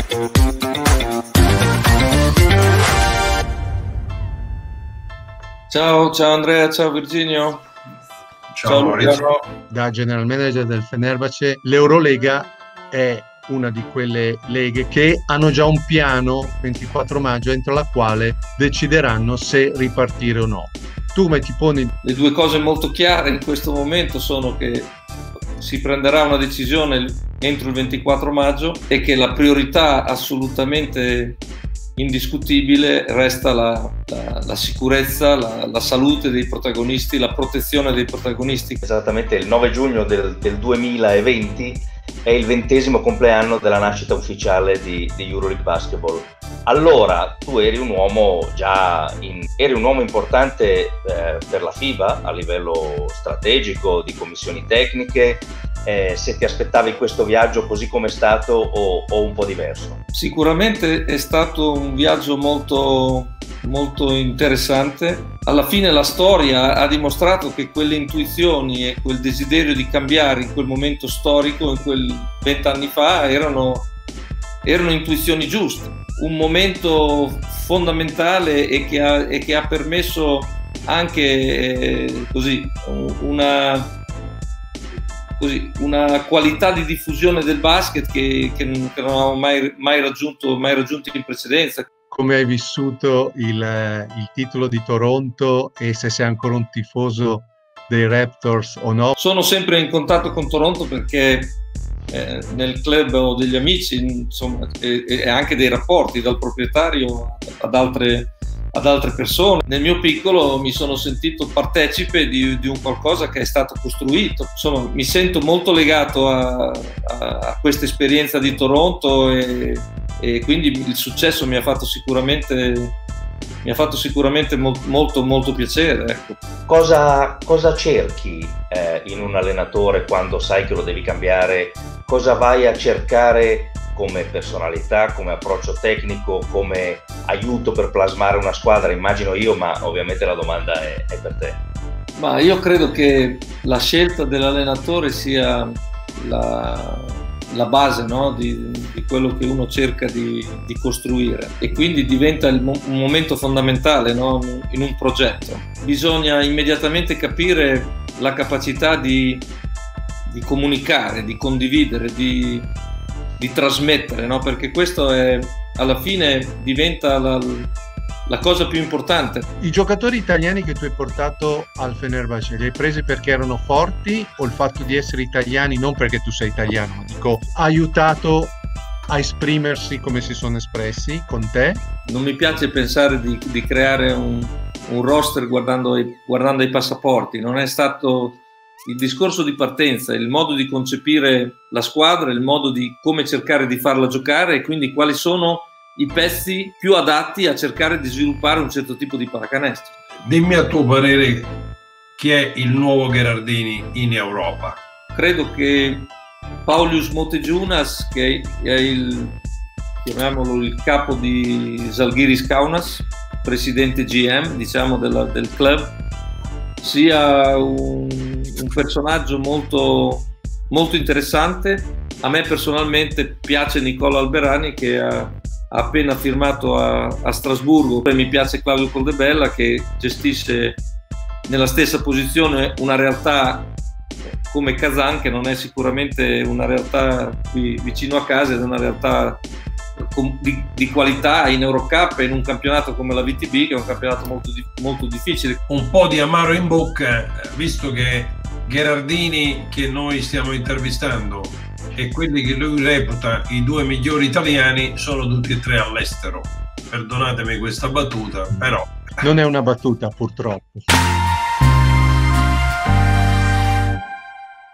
Ciao Andrea, ciao Virginio. Ciao Maurizio. Da general manager del Fenerbahce, l'Eurolega è una di quelle leghe che hanno già un piano 24 maggio entro la quale decideranno se ripartire o no. Tu come ti poni? Le due cose molto chiare in questo momento sono che si prenderà una decisione entro il 24 maggio e che la priorità assolutamente indiscutibile resta la sicurezza, la salute dei protagonisti, la protezione dei protagonisti. Esattamente il 9 giugno del 2020 è il 20° compleanno della nascita ufficiale di Euroleague Basketball. Allora tu eri un uomo eri un uomo importante per la FIBA a livello strategico, di commissioni tecniche. Se ti aspettavi questo viaggio così come è stato o un po' diverso? Sicuramente è stato un viaggio molto, molto interessante. Alla fine la storia ha dimostrato che quelle intuizioni e quel desiderio di cambiare in quel momento storico, in quel 20 anni fa, erano intuizioni giuste. Un momento fondamentale e che ha permesso anche una qualità di diffusione del basket che non avevamo mai raggiunto in precedenza. Come hai vissuto il titolo di Toronto e se sei ancora un tifoso dei Raptors o no? Sono sempre in contatto con Toronto perché nel club ho degli amici, insomma, e anche dei rapporti dal proprietario ad altre persone. Nel mio piccolo mi sono sentito partecipe di un qualcosa che è stato costruito. Insomma, mi sento molto legato a questa esperienza di Toronto e quindi il successo mi ha fatto sicuramente molto, molto piacere. Ecco. Cosa cerchi in un allenatore quando sai che lo devi cambiare? Cosa vai a cercare come personalità, come approccio tecnico, come aiuto per plasmare una squadra? Immagino io, ma ovviamente la domanda è per te. Ma io credo che la scelta dell'allenatore sia la base, no? di quello che uno cerca di costruire, e quindi diventa un momento fondamentale, no? In un progetto. Bisogna immediatamente capire la capacità di comunicare, di condividere, di trasmettere, no? Perché questo alla fine diventa la cosa più importante. I giocatori italiani che tu hai portato al Fenerbahce li hai presi perché erano forti, o il fatto di essere italiani, non perché tu sei italiano, ma dico, ha aiutato a esprimersi come si sono espressi con te? Non mi piace pensare di creare un roster guardando i passaporti. Non è stato il discorso di partenza, il modo di concepire la squadra, il modo di come cercare di farla giocare e quindi quali sono i pezzi più adatti a cercare di sviluppare un certo tipo di pallacanestro. Dimmi a tuo parere chi è il nuovo Gherardini in Europa. Credo che Paulius Motiejunas, che è chiamiamolo il capo di Žalgiris Kaunas, presidente GM, diciamo, del club, sia un personaggio molto, molto interessante. A me personalmente piace Nicola Alberani, che ha appena firmato a Strasburgo, e mi piace Claudio Coldebella, che gestisce nella stessa posizione una realtà come Kazan, che non è sicuramente una realtà qui vicino a casa, ed è una realtà di qualità in Eurocup e in un campionato come la VTB, che è un campionato molto difficile. Un po' di amaro in bocca, visto che Gherardini, che noi stiamo intervistando, e quelli che lui reputa i due migliori italiani, sono tutti e tre all'estero. Perdonatemi questa battuta, però... Non è una battuta, purtroppo.